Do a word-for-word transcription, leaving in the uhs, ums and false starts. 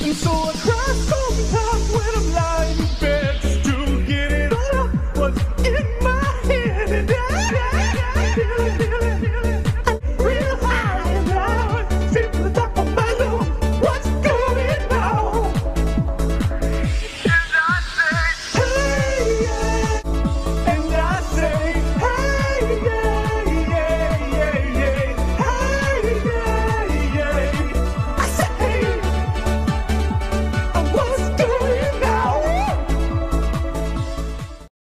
And so I cry sometimes when I'm lying.